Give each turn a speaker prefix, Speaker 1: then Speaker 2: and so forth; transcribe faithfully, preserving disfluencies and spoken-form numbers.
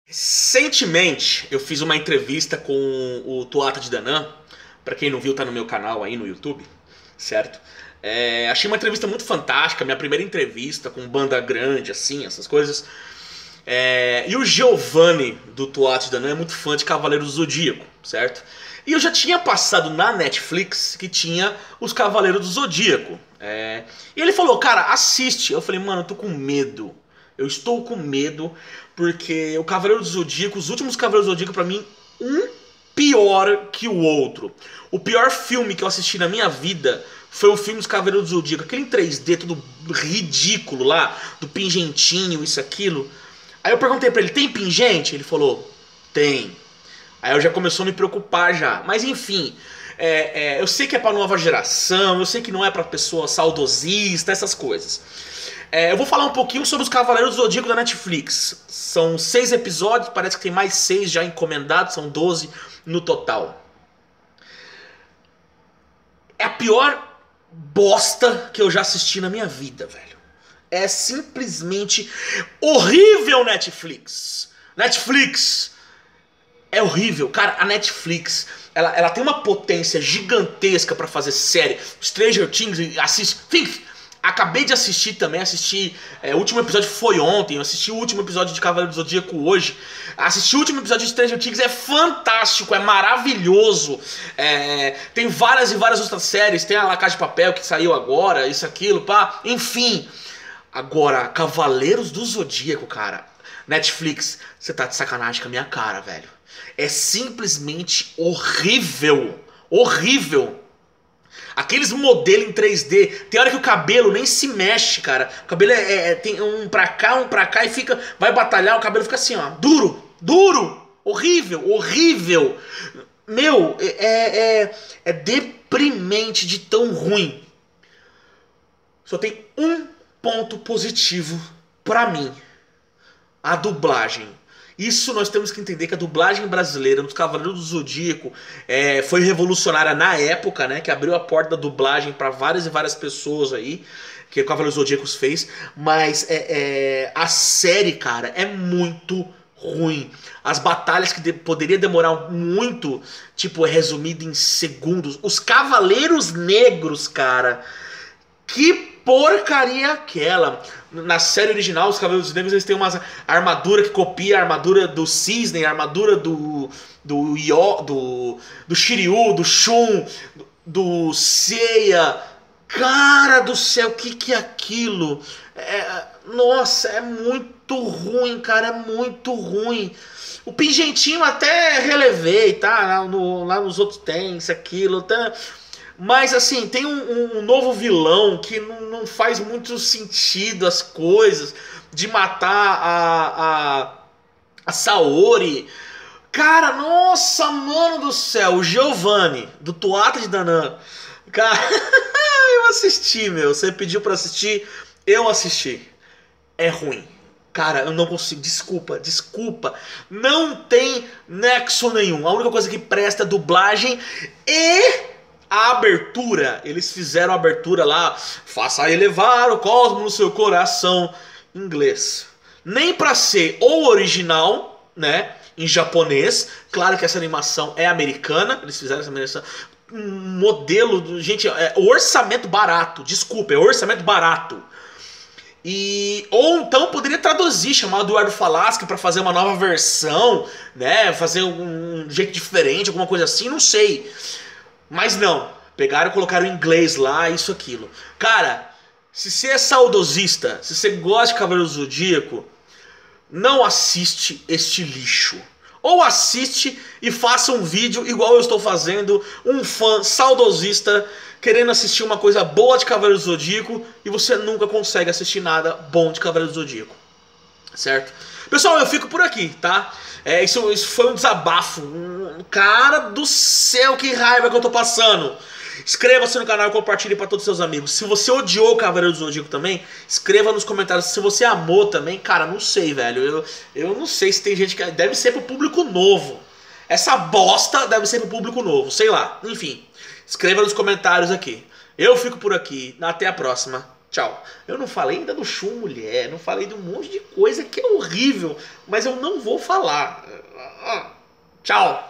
Speaker 1: Recentemente eu fiz uma entrevista com o Tuatha de Danann. Pra quem não viu, tá no meu canal aí no YouTube, certo? É, achei uma entrevista muito fantástica, minha primeira entrevista com banda grande, assim, essas coisas. É, e o Giovanni do Tuatha de Danann é muito fã de Cavaleiros do Zodíaco, certo? E eu já tinha passado na Netflix que tinha os Cavaleiros do Zodíaco. É, e ele falou, cara, assiste. Eu falei, mano, eu tô com medo. Eu estou com medo porque o Cavaleiro do Zodíaco, os últimos Cavaleiros do Zodíaco, pra mim, um pior que o outro. O pior filme que eu assisti na minha vida foi o filme dos Cavaleiros do Zodíaco. Aquele em três D, tudo ridículo lá, do pingentinho, isso, aquilo. Aí eu perguntei pra ele, tem pingente? Ele falou, tem. Aí eu já começou a me preocupar já. Mas enfim, é, é, eu sei que é pra nova geração, eu sei que não é pra pessoa saudosista, essas coisas. É, eu vou falar um pouquinho sobre os Cavaleiros do Zodíaco da Netflix. São seis episódios, parece que tem mais seis já encomendados, são doze no total. É a pior bosta que eu já assisti na minha vida, velho. É simplesmente horrível, Netflix. Netflix é horrível. Cara, a Netflix, ela, ela tem uma potência gigantesca pra fazer série. Stranger Things, assiste... Think, acabei de assistir também, assisti, é, o último episódio foi ontem, eu assisti o último episódio de Cavaleiro do Zodíaco hoje, assisti o último episódio de Stranger Things, é fantástico, é maravilhoso, é, tem várias e várias outras séries, tem a La Casa de Papel que saiu agora, isso, aquilo, pá, enfim. Agora, Cavaleiros do Zodíaco, cara, Netflix, você tá de sacanagem com a minha cara, velho. É simplesmente horrível, horrível. Aqueles modelos em três D, tem hora que o cabelo nem se mexe, cara. O cabelo é, é, tem um pra cá, um pra cá e fica, vai batalhar, o cabelo fica assim, ó, duro, duro, horrível, horrível. Meu, é, é, é deprimente de tão ruim. Só tem um ponto positivo pra mim, a dublagem. Isso nós temos que entender que a dublagem brasileira dos Cavaleiros do Zodíaco é, foi revolucionária na época, né? Que abriu a porta da dublagem para várias e várias pessoas aí, que o Cavaleiros do Zodíaco fez. Mas é, é, a série, cara, é muito ruim. As batalhas que de, poderia demorar muito, tipo, é resumido em segundos. Os Cavaleiros Negros, cara, que porcaria é aquela? Na série original, os Cavaleiros Negros, eles têm uma armadura que copia a armadura do Cisne, a armadura do do Yo, do, do Shiryu, do Shun, do, do Seiya. Cara do céu, o que que é aquilo? É, nossa, é muito ruim, cara, é muito ruim. O pingentinho até relevei, tá? Lá, no, lá nos outros tem isso, aquilo, tá? Mas assim, tem um, um novo vilão que não, não faz muito sentido as coisas. De matar a, a, a Saori. Cara, nossa, mano do céu. O Giovanni, do Tuatha de Danann. Cara, eu assisti, meu. Você pediu pra assistir, eu assisti. É ruim. Cara, eu não consigo, desculpa, desculpa. Não tem nexo nenhum. A única coisa que presta é dublagem e... a abertura, eles fizeram a abertura lá, faça elevar o cosmos no seu coração, em inglês. Nem pra ser ou original, né, em japonês, claro que essa animação é americana, eles fizeram essa animação, um modelo, gente, é orçamento barato, desculpa, é orçamento barato. E, ou então poderia traduzir, chamar o Eduardo Falaschi pra fazer uma nova versão, né, fazer um jeito diferente, alguma coisa assim, não sei. Mas não, pegaram e colocaram em inglês lá, isso, aquilo. Cara, se você é saudosista, se você gosta de Cavaleiros do Zodíaco, não assiste este lixo. Ou assiste e faça um vídeo igual eu estou fazendo, um fã saudosista querendo assistir uma coisa boa de Cavaleiros do Zodíaco e você nunca consegue assistir nada bom de Cavaleiros do Zodíaco. Certo? Pessoal, eu fico por aqui, tá? É, isso, isso foi um desabafo. Cara do céu, que raiva que eu tô passando. Inscreva-se no canal e compartilhe para todos os seus amigos. Se você odiou o Cavaleiro do Zodíaco também, escreva nos comentários. Se você amou também, cara, não sei, velho. Eu, eu não sei se tem gente que... deve ser pro público novo. Essa bosta deve ser pro público novo, sei lá. Enfim, escreva nos comentários aqui. Eu fico por aqui. Até a próxima. Tchau. Eu não falei ainda do Shun mulher, não falei de um monte de coisa que é horrível, mas eu não vou falar. Tchau.